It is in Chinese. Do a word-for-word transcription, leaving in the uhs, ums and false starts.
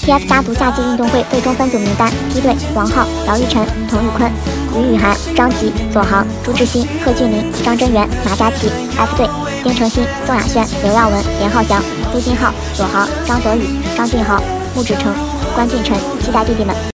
T F 家族夏季运动会最终分组名单：梯队王浩、姚玉晨、童宇坤；于雨涵、张吉、左航、朱志新、贺峻霖、张真源、马嘉祺；F 队丁程鑫、宋亚轩、刘耀文、严浩翔、朱金浩、左航、张泽宇、张俊豪、穆志成、关俊辰。期待弟弟们